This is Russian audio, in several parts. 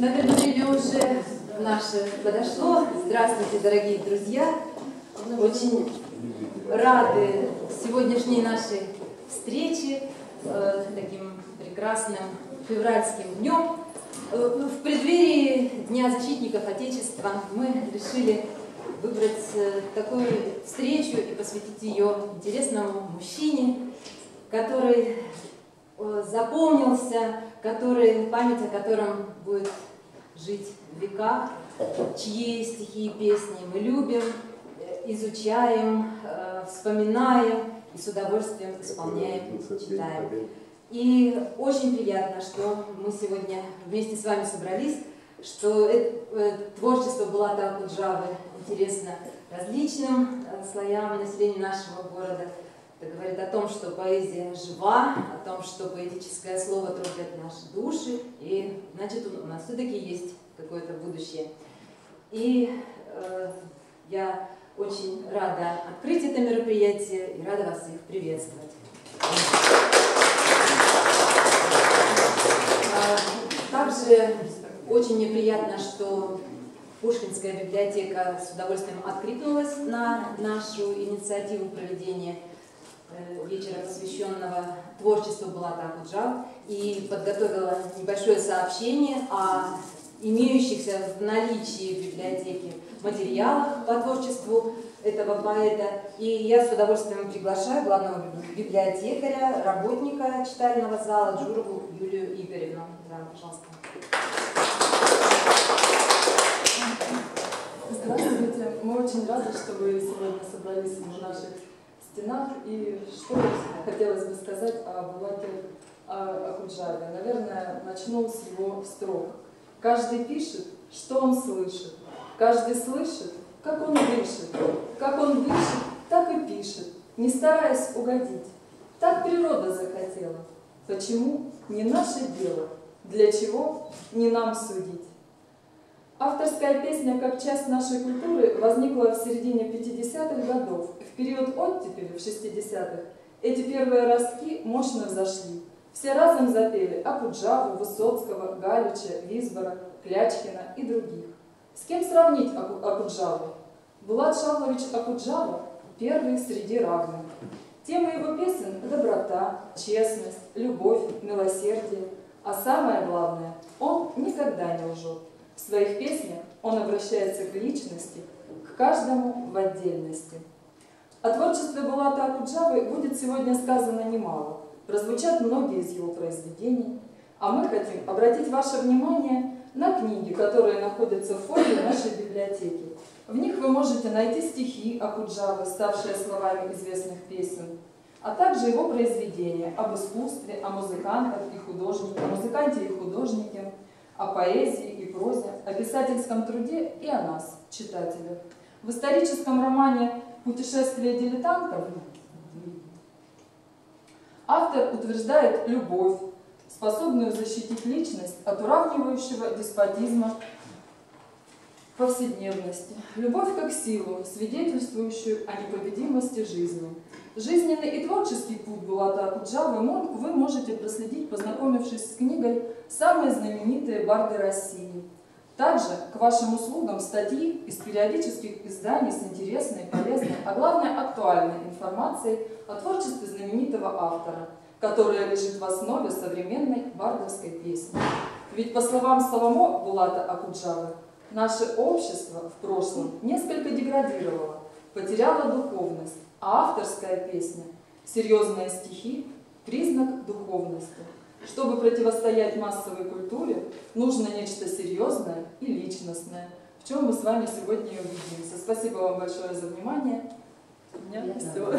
Наверное, время уже наше подошло. Здравствуйте, дорогие друзья. Очень рады сегодняшней нашей встрече таким прекрасным февральским днем. В преддверии Дня защитников Отечества мы решили выбрать такую встречу и посвятить ее интересному мужчине, который запомнился, память о котором будет жить в веках, чьи стихи и песни мы любим, изучаем, вспоминаем и с удовольствием исполняем, читаем. И очень приятно, что мы сегодня вместе с вами собрались, что творчество Булата Акуджавы интересно различным слоям населения нашего города. Это говорит о том, что поэзия жива, о том, что поэтическое слово трогает наши души, и значит у нас все-таки есть какое-то будущее. И я очень рада открыть это мероприятие и рада вас всех приветствовать. Также очень мне приятно, что Пушкинская библиотека с удовольствием откликнулась на нашу инициативу проведения вечера, посвященного творчеству Булата Акуджавы, и подготовила небольшое сообщение о имеющихся в наличии в библиотеке материалах по творчеству этого поэта. И я с удовольствием приглашаю главного библиотекаря, работника читального зала Джурову Юлию Игоревну. Да, пожалуйста. Здравствуйте. Мы очень рады, что вы сегодня собрались в наших стенах. И что хотелось бы сказать о Булате Акуджаве. Наверное, начну с его строк. Каждый пишет, что он слышит. Каждый слышит, как он дышит. Как он дышит, так и пишет, не стараясь угодить. Так природа захотела. Почему? Не наше дело. Для чего? Не нам судить. Авторская песня как часть нашей культуры возникла в середине 50-х годов. В период оттепели, в 60-х, эти первые ростки мощно взошли. Все разом запели Акуджаву, Высоцкого, Галича, Висбора, Клячкина и других. С кем сравнить Акуджаву? Булат Шавлович Акуджава – первый среди равных. Темы его песен – доброта, честность, любовь, милосердие. А самое главное – он никогда не лжет. В своих песнях он обращается к личности, к каждому в отдельности. О творчестве Булата Акуджавы будет сегодня сказано немало. Прозвучат многие из его произведений. А мы хотим обратить ваше внимание на книги, которые находятся в фонде нашей библиотеки. В них вы можете найти стихи Акуджавы, ставшие словами известных песен, а также его произведения об искусстве, о музыкантах и художниках, о музыканте и художнике, о поэзии и прозе, о писательском труде и о нас, читателях. В историческом романе «Путешествие дилетантов» автор утверждает любовь, способную защитить личность от уравнивающего деспотизма повседневности. Любовь как силу, свидетельствующую о непобедимости жизни. Жизненный и творческий путь Булата Акуджавы вы можете проследить, познакомившись с книгой «Самые знаменитые барды России». Также к вашим услугам статьи из периодических изданий с интересной, полезной, а главное актуальной информацией о творчестве знаменитого автора, которая лежит в основе современной бардовской песни. Ведь, по словам самого Булата Акуджавы, наше общество в прошлом несколько деградировало, потеряло духовность, а авторская песня, серьезные стихи – признак духовности. Чтобы противостоять массовой культуре, нужно нечто серьезное и личностное, в чем мы с вами сегодня и увидимся. Спасибо вам большое за внимание. У меня все.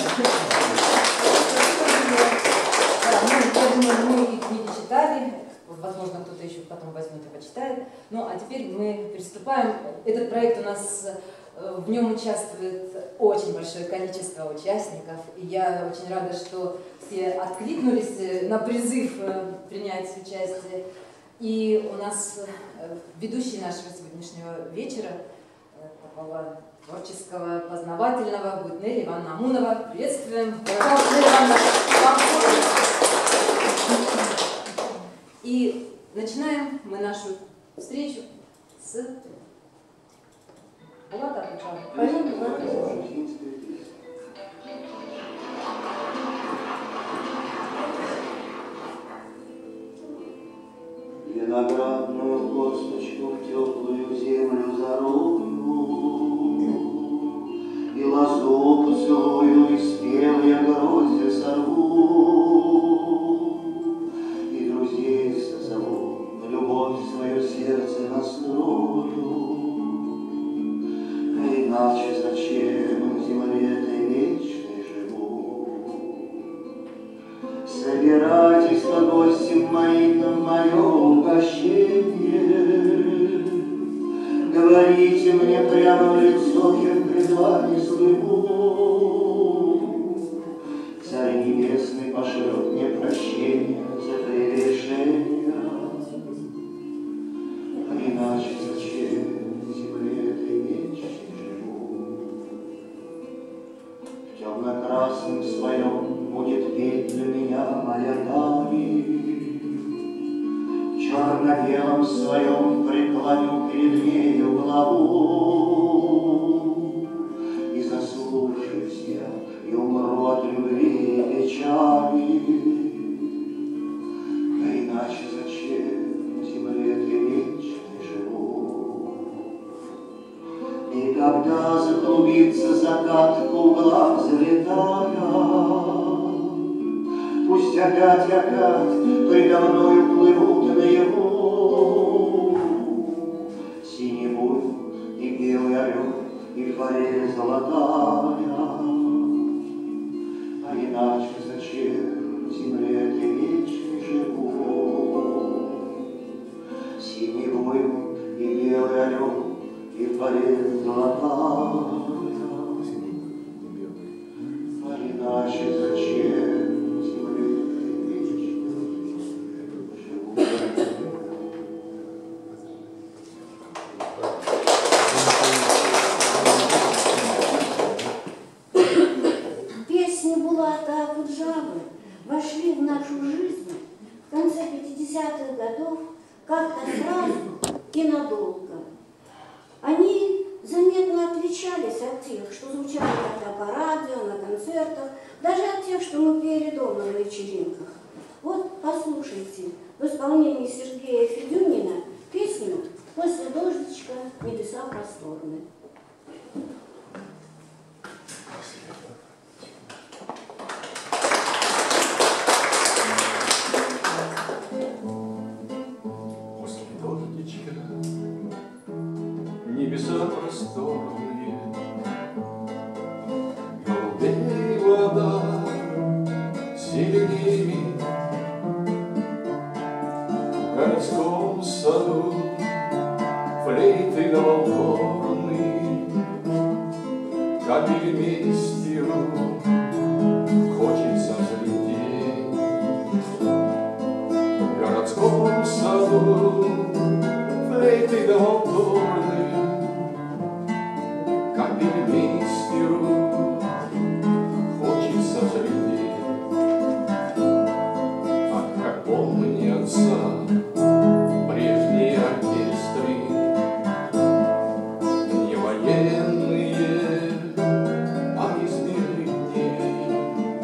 Я думаю, мы и книги читали, возможно, кто-то еще потом возьмет и почитает. Ну, а теперь мы приступаем. Этот проект у нас, в нем участвует очень большое количество участников, и я очень рада, что все откликнулись на призыв принять участие. И у нас ведущий нашего сегодняшнего вечера, такого творческого, познавательного, будет Нелли Ивановна Амунова. Приветствуем! Нелли Ивановна, вам слово. И начинаем мы нашу встречу с Булат Акуджавом. Виноградную косточку в теплую землю зарою, и лозу поцелую, и спел я гроздья сорву, и друзей созову, на любовь свое сердце настрою. А иначе зачем в земле этой вечной живу? Собирайтесь, гостем моим, на мое угощение. Говорите мне прямо в лицо, кем пред вами слыву. Царь небесный пошлет мне прощение за прегрешение. А иначе зачем в земле этой вечной живу? В темно-красном своем будет петь для меня моя Дани. В черно-белом своем преклоню перед нею главу. И заслушаюсь я, и умру от любви и печали. А иначе зачем в земле этой вечной живу? И когда заклубится закат, к углам залетая, пусть опять предо мною плывут наяву синий буй и белый орел, и форель золотая. А иначе зачем в земле этой вечной живу? Синий буй и белый орел, и форель золотая. А иначе зачем? Песни Булата Акуджавы вошли в нашу жизнь в конце 50-х годов как-то сразу и надолго. Они заметно отличались от тех, что звучали тогда по радио, на концертах, даже от тех, что мы пели дома на вечеринках. Вот послушайте в исполнении Сергея Федюнина песню «После дождичка небеса просторны». После дождичка небеса просторные, голубей вода зеленее. В городском саду флейты да волторны, капели местью хочется взлететь. В городском саду флейты да волторны, капели местью хочется взлететь. Ах, как помнятся прежние оркестры, не военные, а из мирных дней.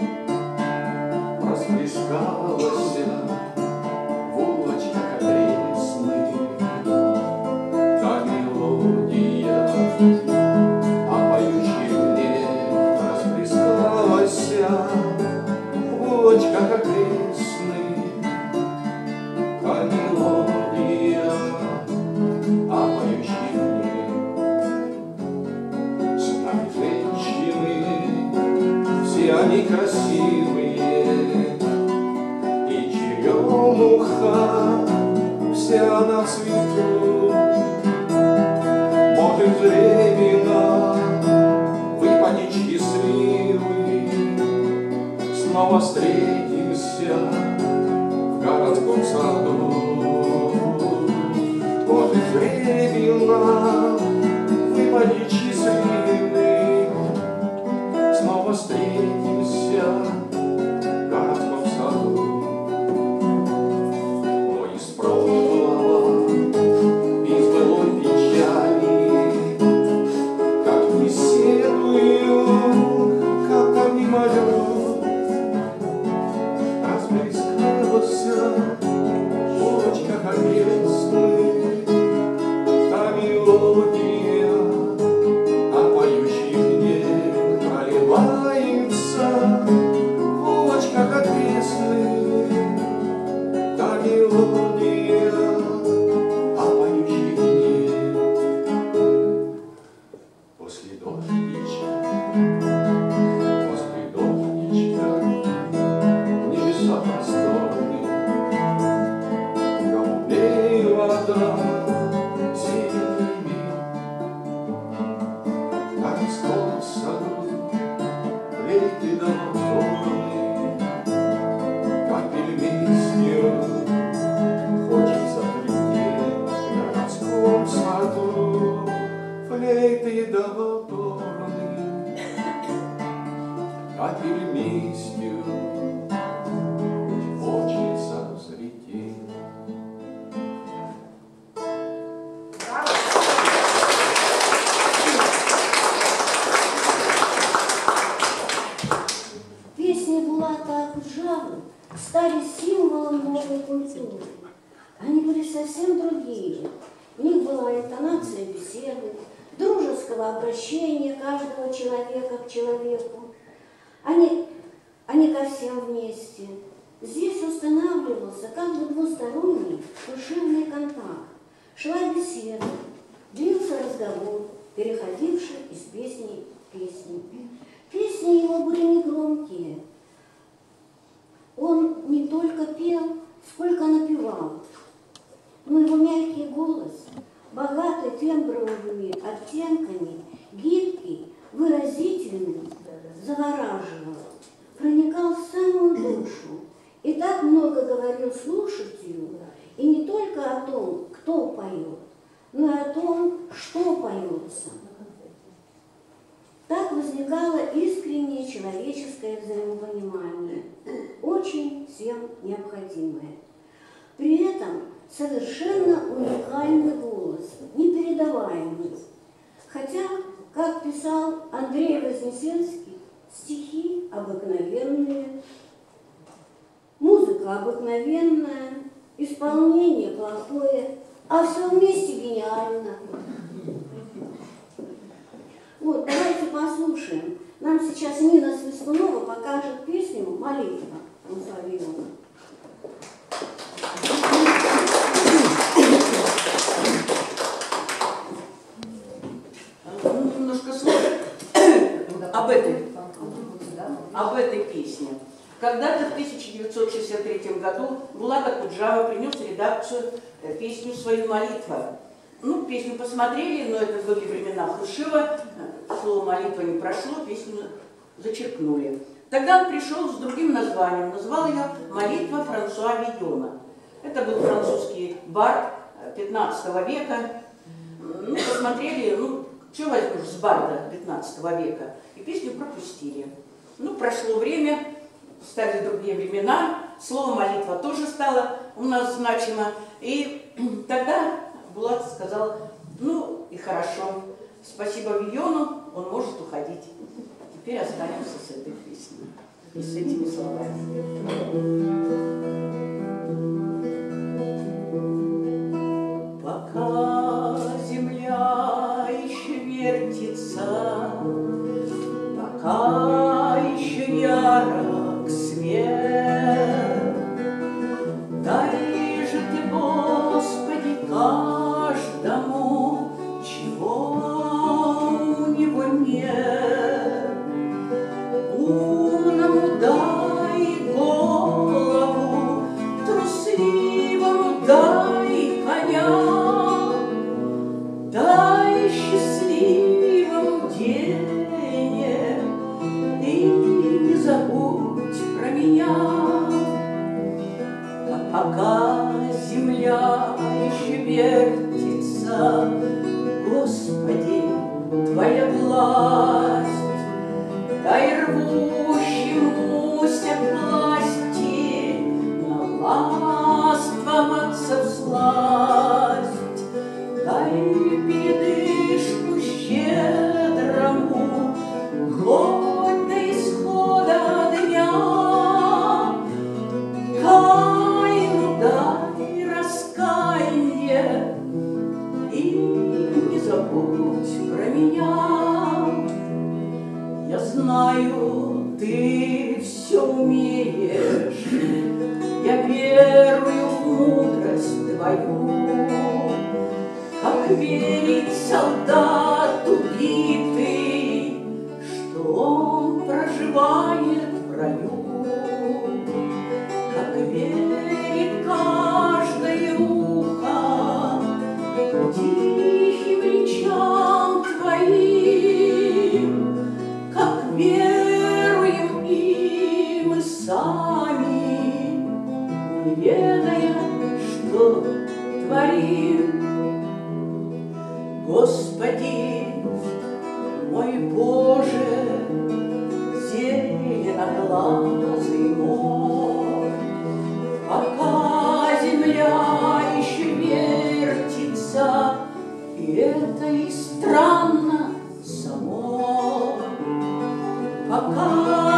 Расплескалась в улочках окрестных та мелодия, а поющий мне расплескалась в улочках окрестных та мелодия, а поющий мне. С нами женщины, все они красивые, и черемуха вся на цвету. Может, временно выпадет счастливый, снова встретимся в городском саду. Может, временно выпадет счастливый, снова встретимся в городском саду. Но из прошлого мелодия, а поющих нет. После дождичка, небеса просторные, голубей вода зелеными, как стол в саду, флейты домофоны, капель листьев хочется прилететь в городском саду, флейты домофоны, капель листьев хочется взлететь. Песни Булата Акуджавы стали символом новой культуры. Они были совсем другие. В них была интонация беседы, дружеского обращения каждого человека к человеку. Они ко всем вместе. Здесь устанавливался как бы двусторонний душевный контакт. Шла беседа, длился разговор, переходивший из песни в песню. Песни его были негромкие. Он не только пел, сколько напевал. Но его мягкий голос, богатый тембровыми оттенками, гибкий, выразительный, завораживал, проникал в самую душу и так много говорил слушателю, и не только о том, кто поет, но и о том, что поется. Так возникало искреннее человеческое взаимопонимание, очень всем необходимое. При этом совершенно уникальный голос, непередаваемый. Хотя, как писал Андрей Вознесенский, стихи обыкновенные, музыка обыкновенная, исполнение плохое, а все вместе гениально. Вот, давайте послушаем. Нам сейчас Нина Свистунова покажет песню «Молитва» Франсуа Вийона. Немножко слов об этой песне. Когда-то в 1963 году Булат Акуджава принес в редакцию песню свою «Молитва». Ну, песню посмотрели, но это были времена Хрущева, слово «молитва» не прошло, песню зачеркнули. Тогда он пришел с другим названием, назвал ее «Молитва Франсуа Вийона». Это был французский бард 15 века. Ну, посмотрели, ну, что возьмешь с барда 15 века, и песню пропустили. Ну, прошло время, стали другие времена, слово «молитва» тоже стало у нас значимо, и тогда Булат сказал: ну и хорошо, спасибо Вийону, он может уходить. Теперь останемся с этой песней и с этими словами. Пока земля еще вертится, пока еще ярок свет, дай же ты, Господи, каждому, чего у него нет. Умному дай голову, трусливому дай коня, дай счастливому денег и не забудь про меня. А пока земля еще вертится, Господи, Твоя власть, дай рвущемуся к власти на ластвам отцев сласть, дай передышку щедрому, хоть до исхода дня, каину дай раскаяние и не забудь про меня. Я знаю, ты все умеешь, я верю. свою. Как верить солдату битый, что он проживает в раю, как верит каждое ухо тихим речам твоим, как веруем и мы сами, не ведая, что творим. Господи, мой Боже, зеленоглазый мой, пока земля еще вертится, и это и странно само, пока